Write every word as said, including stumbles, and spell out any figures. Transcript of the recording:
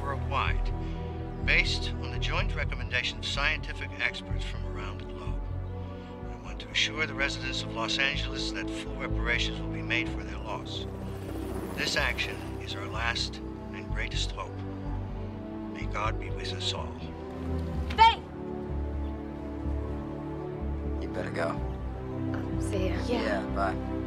worldwide, based on the joint recommendation of scientific experts from around the globe. I want to assure the residents of Los Angeles that full reparations will be made for their loss. This action is our last and greatest hope. May God be with us all. Faith! You better go. See ya. Yeah, bye.